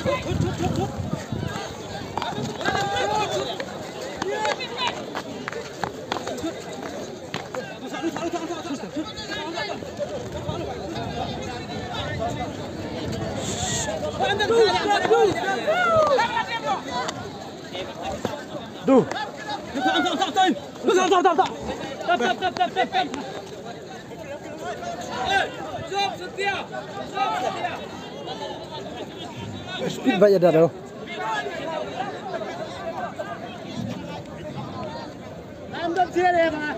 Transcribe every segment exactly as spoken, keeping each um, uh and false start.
Du. Speed banyak dah tu. Ambil dia dia mana?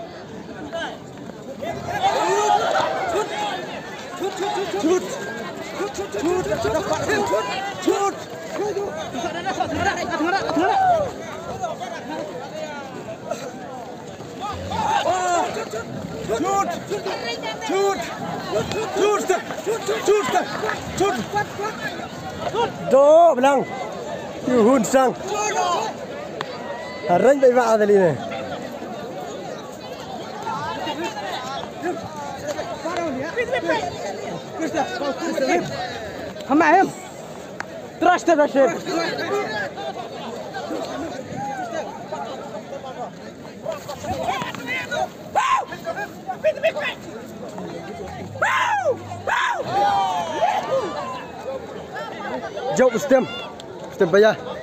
Shoot, shoot, shoot, shoot, shoot, shoot, shoot, shoot. Shoot! Shoot! Shoot! Shoot! Shoot! Do belang. Yu hun sang. Harang bay va tadi ni. Come on. Trust the Russian. Jauh stem, stem bayar.